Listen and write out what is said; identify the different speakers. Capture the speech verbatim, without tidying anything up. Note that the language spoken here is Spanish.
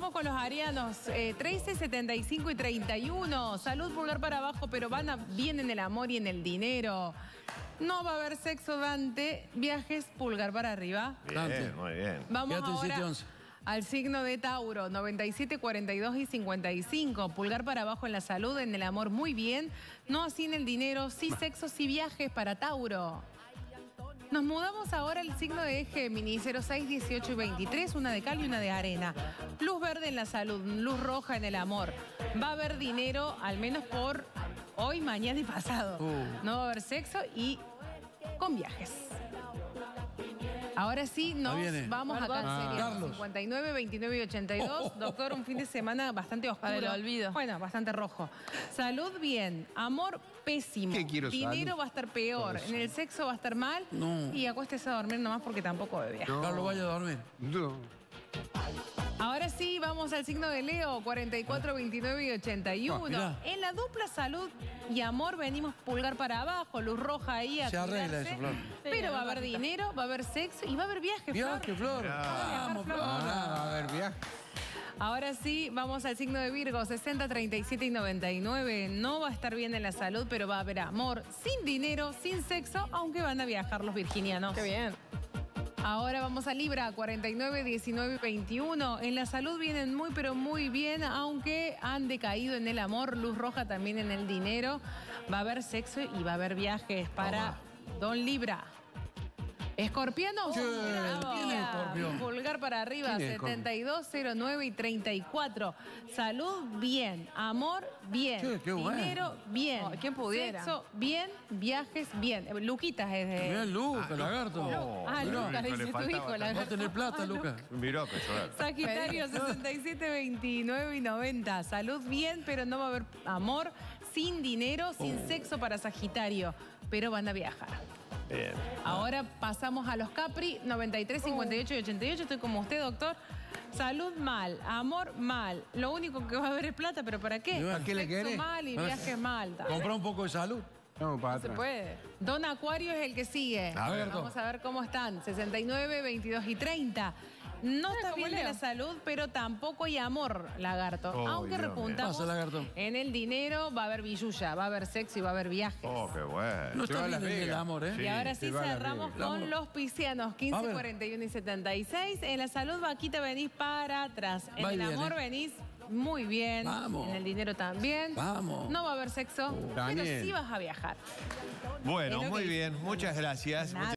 Speaker 1: Vamos con los arianos, eh, trece, setenta y cinco y treinta y uno. Salud, pulgar para abajo, pero van a, bien en el amor y en el dinero. No va a haber sexo, Dante. Viajes, pulgar para arriba.
Speaker 2: Bien,
Speaker 3: Dante.
Speaker 2: muy bien.
Speaker 1: Vamos
Speaker 3: Quédate en
Speaker 1: ahora
Speaker 3: siete once.
Speaker 1: al signo de Tauro, noventa y siete, cuarenta y dos y cincuenta y cinco. Pulgar para abajo en la salud, en el amor muy bien. No así en el dinero, sí sexo, sí viajes para Tauro. Nos mudamos ahora al signo de Géminis, cero seis, dieciocho y veintitrés, una de cal y una de arena. Luz verde en la salud, luz roja en el amor. Va a haber dinero, al menos por hoy, mañana y pasado.
Speaker 3: Uh.
Speaker 1: No va a haber sexo y con viajes. Ahora sí, nos
Speaker 3: viene.
Speaker 1: vamos a Cáncer.
Speaker 3: Carlos.
Speaker 1: cincuenta y nueve, veintinueve y ochenta y dos.
Speaker 3: Oh.
Speaker 1: Doctor, un fin de semana bastante oscuro.
Speaker 4: Para el olvido.
Speaker 1: Bueno, bastante rojo. Salud, bien. Amor, pésimo.
Speaker 5: ¿Qué quiero
Speaker 1: Dinero
Speaker 5: salud?
Speaker 1: va a estar peor. En el sexo va a estar mal.
Speaker 3: No.
Speaker 1: Y acuéstese a dormir nomás porque tampoco bebe.
Speaker 5: No.
Speaker 3: Carlos, vaya a dormir.
Speaker 5: No.
Speaker 1: Ahora sí, vamos al signo de Leo, cuarenta y cuatro, veintinueve y ochenta y uno.
Speaker 3: Ah, mirá.
Speaker 1: En la dupla salud y amor venimos pulgar para abajo, luz roja ahí a
Speaker 3: Se arregla
Speaker 1: cuidarse.
Speaker 3: eso, Flor.
Speaker 1: Pero va a haber
Speaker 4: ratito.
Speaker 1: dinero, va a haber sexo y va a haber viaje, Flor.
Speaker 3: Viaje, Flor. Vamos, Flor.
Speaker 5: Ah, a ver, viaje.
Speaker 1: Ahora sí, vamos al signo de Virgo, sesenta, treinta y siete y noventa y nueve. No va a estar bien en la salud, pero va a haber amor, sin dinero, sin sexo, aunque van a viajar los virginianos.
Speaker 4: Qué bien.
Speaker 1: Ahora vamos a Libra, cuarenta y nueve, diecinueve y veintiuno. En la salud vienen muy, pero muy bien, aunque han decaído en el amor. Luz roja también en el dinero. Va a haber sexo y va a haber viajes para Don Libra. Escorpianos.
Speaker 3: Sí,
Speaker 1: Bravo.
Speaker 3: ¿quién es Escorpión?
Speaker 1: Pulgar para arriba,
Speaker 5: ¿Quién es
Speaker 1: setenta y dos, cero nueve y treinta y cuatro. Salud, bien. Amor, bien.
Speaker 3: Sí, qué bueno.
Speaker 1: Dinero, bien.
Speaker 4: Oh, ¿quién pudiera?
Speaker 1: Sexo, bien. Viajes, bien. Eh, Luquitas es de...
Speaker 3: Mirá, Lucas, lagarto.
Speaker 2: Oh,
Speaker 1: Ah,
Speaker 2: mirá,
Speaker 1: Lucas,
Speaker 2: le
Speaker 1: dice tu
Speaker 2: faltaba
Speaker 1: hijo.
Speaker 2: también.
Speaker 3: Va a
Speaker 1: lagarto.
Speaker 3: tener plata,
Speaker 1: Ah,
Speaker 3: Lucas.
Speaker 2: Miró que llorar.
Speaker 1: Sagitario, sesenta y siete, veintinueve y noventa. Salud bien, pero no va a haber amor. Sin dinero, sin
Speaker 3: Oh.
Speaker 1: sexo para Sagitario. Pero van a viajar.
Speaker 2: Bien.
Speaker 1: Ahora pasamos a los Capri, noventa y tres, cincuenta y ocho y ochenta y ocho. Estoy como usted, doctor. Salud mal, amor mal. Lo único que va a haber es plata, ¿pero para qué?
Speaker 3: ¿Y bueno?
Speaker 5: ¿A qué le
Speaker 1: Sexo
Speaker 5: querés?
Speaker 1: mal y viajes mal.
Speaker 3: Compra un poco de salud.
Speaker 5: Vamos para
Speaker 4: Se
Speaker 5: atrás.
Speaker 4: puede.
Speaker 1: Don Acuario es el que sigue.
Speaker 3: A ver,
Speaker 1: Vamos
Speaker 3: Don.
Speaker 1: a ver cómo están. sesenta y nueve, veintidós y treinta. No está
Speaker 4: como
Speaker 1: bien de
Speaker 4: Leo.
Speaker 1: la salud, pero tampoco hay amor, lagarto.
Speaker 2: Oh,
Speaker 1: Aunque
Speaker 2: Dios
Speaker 1: repuntamos
Speaker 3: mío. Pasa, lagarto.
Speaker 1: en el dinero, va a haber billulla, va a haber sexo y va a haber viajes.
Speaker 2: Oh, qué bueno.
Speaker 3: No
Speaker 5: Se
Speaker 3: está
Speaker 5: va a
Speaker 3: bien
Speaker 5: Las
Speaker 3: el del
Speaker 5: Vegas.
Speaker 3: amor, ¿eh?
Speaker 1: Y ahora sí
Speaker 5: se va a la
Speaker 1: cerramos
Speaker 5: Vega.
Speaker 1: con
Speaker 3: Vamos.
Speaker 1: los piscianos,
Speaker 3: A
Speaker 1: quince,
Speaker 3: ver.
Speaker 1: cuarenta y uno y setenta y seis. En la salud, Vaquita, venís para atrás. En
Speaker 3: Va
Speaker 1: el
Speaker 3: bien,
Speaker 1: amor
Speaker 3: ¿eh?
Speaker 1: venís muy bien.
Speaker 3: Vamos.
Speaker 1: En el dinero también.
Speaker 3: Vamos.
Speaker 1: No va a haber sexo, pero
Speaker 5: Daniel.
Speaker 1: sí vas a viajar.
Speaker 2: Bueno,
Speaker 1: Es lo
Speaker 2: muy
Speaker 1: que
Speaker 2: bien. Muchas gracias.
Speaker 1: Nada.